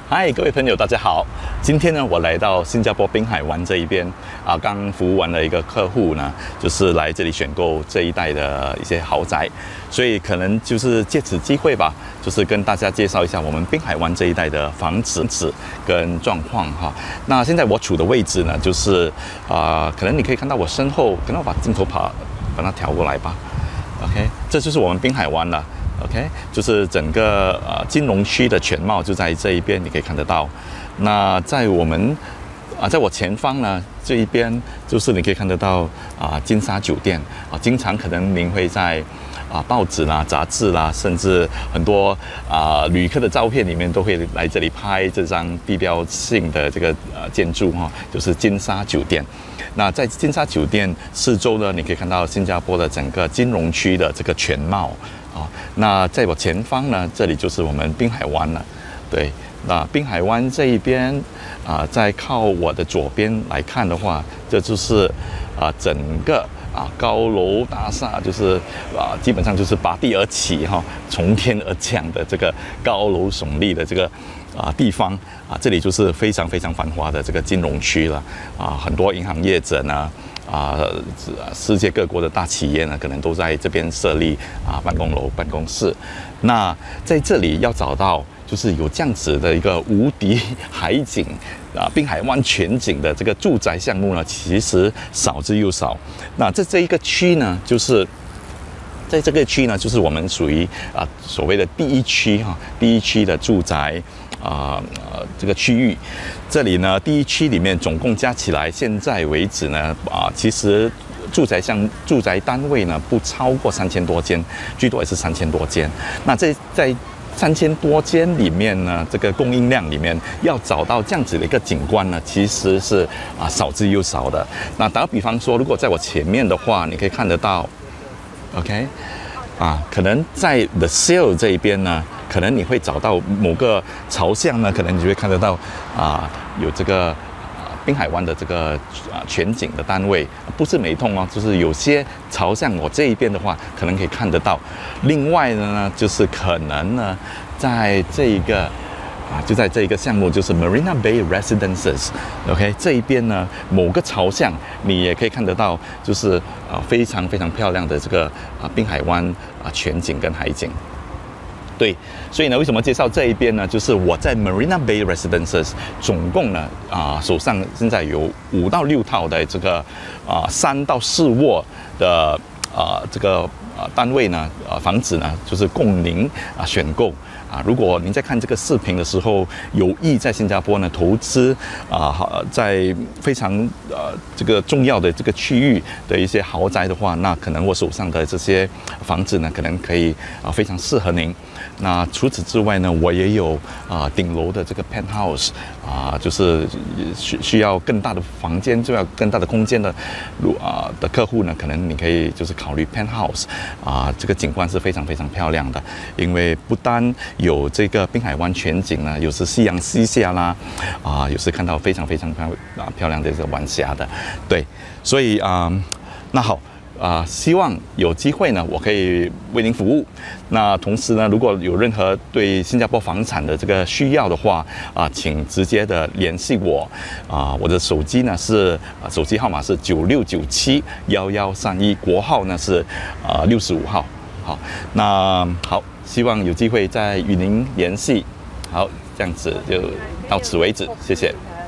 嗨，各位朋友，大家好。今天呢，我来到新加坡滨海湾这一边刚服务完了一个客户呢，就是来这里选购这一带的一些豪宅，所以可能就是借此机会吧，就是跟大家介绍一下我们滨海湾这一带的房子跟状况哈。那现在我处的位置呢，就是可能你可以看到我身后，可能我把镜头把它调过来吧。OK， 这就是我们滨海湾了。OK， 就是整个金融区的全貌就在这一边，你可以看得到。那在我前方呢，这一边就是你可以看得到金沙酒店经常可能您会在报纸啦、杂志啦，甚至很多旅客的照片里面都会来这里拍这张地标性的这个建筑就是金沙酒店。那在金沙酒店四周呢，你可以看到新加坡的整个金融区的这个全貌。那在我前方呢，这里就是我们滨海湾了。对，那滨海湾这一边在靠我的左边来看的话，这就是整个高楼大厦，就是基本上就是拔地而起从天而降的这个高楼耸立的这个地方这里就是非常非常繁华的这个金融区了很多银行业者呢。世界各国的大企业呢，可能都在这边设立办公楼、办公室。那在这里要找到就是有这样子的一个无敌海景滨海湾全景的这个住宅项目呢，其实少之又少。那这一个区呢，就是在这个区呢，就是我们属于所谓的第一区的住宅。这个区域，这里呢，第一区里面总共加起来，现在为止呢，其实住宅单位呢不超过3000多间，最多也是3000多间。那在3000多间里面呢，这个供应量里面要找到这样子的一个景观呢，其实是少之又少的。那打个比方说，如果在我前面的话，你可以看得到 ，OK， 可能在 The Sale 这一边呢。可能你会找到某个朝向呢，可能你就会看得到有这个滨海湾的这个全景的单位，不是每栋就是有些朝向我这一边的话，可能可以看得到。另外呢，就是可能呢，在这一个就在这一个项目，就是 Marina Bay Residences，OK， 这一边呢，某个朝向你也可以看得到，就是非常非常漂亮的这个滨海湾全景跟海景。对，所以呢，为什么介绍这一边呢？就是我在 Marina Bay Residences 总共呢手上现在有5到6套的这个3到4卧的这个单位呢房子呢，就是供您选购。如果您在看这个视频的时候有意在新加坡呢投资在非常这个重要的这个区域的一些豪宅的话，那可能我手上的这些房子呢，可能可以非常适合您。那除此之外呢，我也有顶楼的这个 penthouse 就是需要更大的房间，就要更大的空间的的客户呢，可能你可以就是考虑 penthouse 这个景观是非常非常漂亮的，因为不单有这个滨海湾全景呢，有时夕阳西下啦，有时看到非常非常漂亮的这个晚霞的，对，所以那好。希望有机会呢，我可以为您服务。那同时呢，如果有任何对新加坡房产的这个需要的话，请直接的联系我。我的手机呢是手机号码是96971131，国号呢是65号。好，那好，希望有机会再与您联系。好，这样子就到此为止，谢谢。